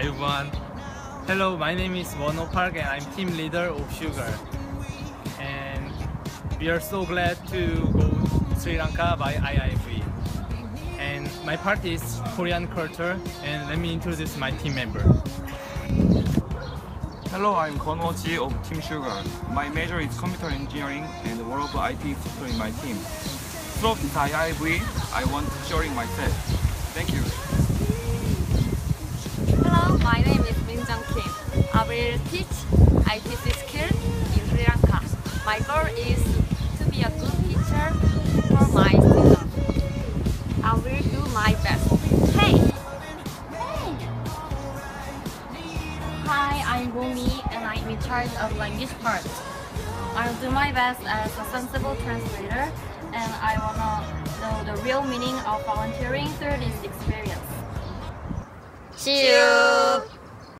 everyone. Hello, my name is Wono Park and I'm team leader of SSUGAR. And we are so glad to go to Sri Lanka by IIV. And my part is Korean culture, and let me introduce my team member. Hello, I'm Konwo-ji of Team SSUGAR. My major is computer engineering and one of IT instructor in my team. Throughout this IIV, I want sharing myself. Thank you. Hello, my name is Minjung Kim. I will teach IT skills in Sri Lanka. My goal is to be a good teacher for my students. I will do my best. Hey! Hi, I'm Bumi and I'm in charge of language part. I'll do my best as a sensible translator, and I wanna know the real meaning of volunteering through this experience. See you!